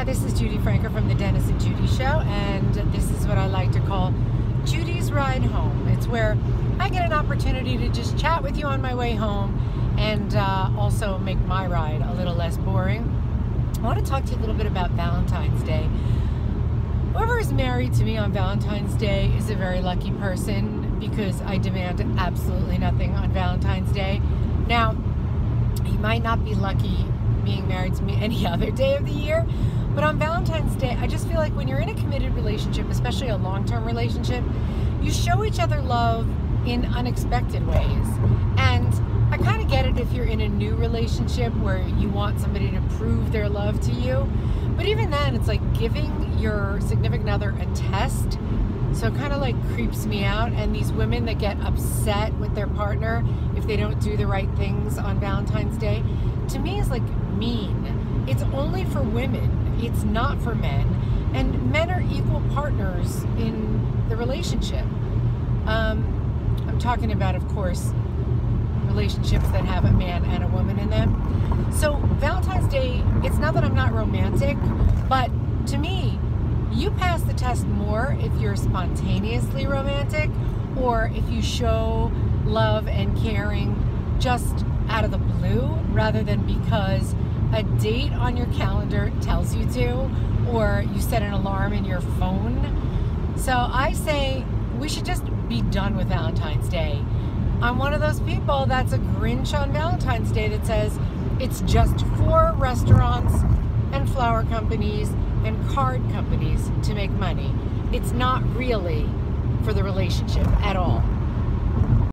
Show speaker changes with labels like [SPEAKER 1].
[SPEAKER 1] Hi, this is Judi Franco from the Dennis and Judi Show, and this is what I like to call Judi's Ride Home. It's where I get an opportunity to just chat with you on my way home and also make my ride a little less boring. I want to talk to you a little bit about Valentine's Day. Whoever is married to me on Valentine's Day is a very lucky person because I demand absolutely nothing on Valentine's Day. Now, you might not be lucky being married to me any other day of the year, but on Valentine's Day, I just feel like when you're in a committed relationship, especially a long-term relationship, you show each other love in unexpected ways. And I kind of get it if you're in a new relationship where you want somebody to prove their love to you. But even then, it's like giving your significant other a test. So it kind of like creeps me out. And these women that get upset with their partner if they don't do the right things on Valentine's Day, to me is like mean. It's only for women. It's not for men. And men are equal partners in the relationship. I'm talking about, of course, relationships that have a man and a woman in them. So Valentine's Day, it's not that I'm not romantic, but to me, you pass the test more if you're spontaneously romantic or if you show love and caring just out of the blue rather than because a date on your calendar tells you to, or you set an alarm in your phone. So I say we should just be done with Valentine's Day. I'm one of those people that's a Grinch on Valentine's Day that says it's just for restaurants and flower companies and card companies to make money. It's not really for the relationship at all.